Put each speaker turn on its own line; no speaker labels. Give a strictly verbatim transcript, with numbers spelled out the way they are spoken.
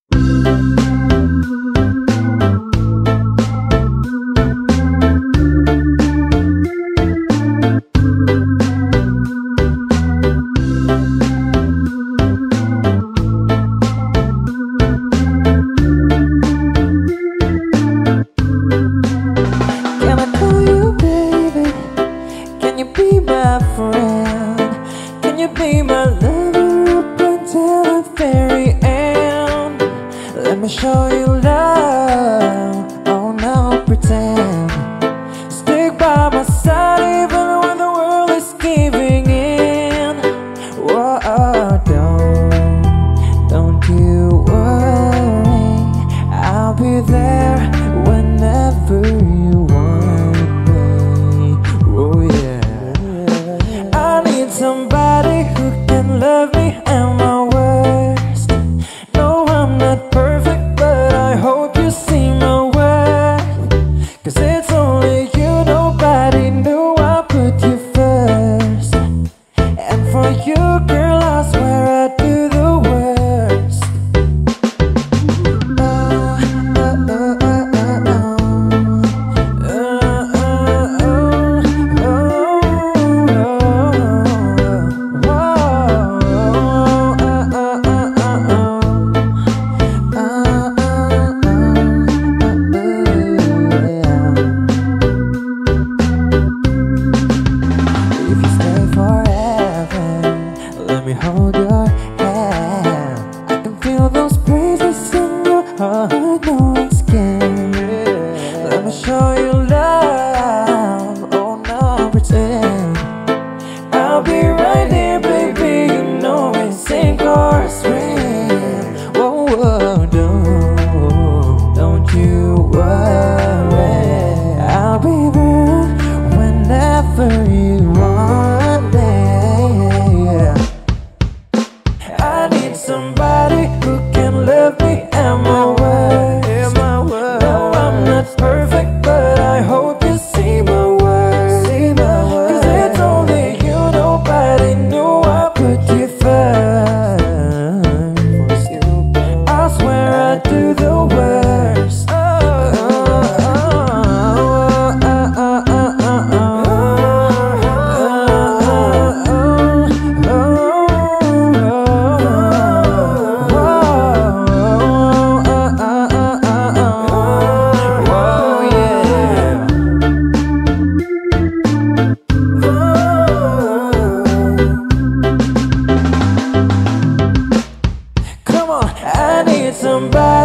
Show you love, oh no pretend. Stick by my side even when the world is giving in. Whoa, don't, don't you worry, I'll be there whenever you want me. Oh yeah, I need somebody who can love me at my worst. No, I'm not perfect, I hope you see my worth, 'cause it's only you, nobody knew I put you first. And for you, girl, I swear I'd do the worst. Oh, oh, oh, oh, oh, let me hold your hand. I can feel those breezes in your heart, no one's can. Let me show you love, oh no pretend. I'll be right here, baby, you know it, sink or swim. Whoa, whoa, don't, don't you worry, I'll be there whenever you want me. Somebody who can love me at my worst. No, I'm not perfect, but I hope you see my worth. 'Cause it's only you, nobody knew I put you first. I swear I'd do the worst. I need somebody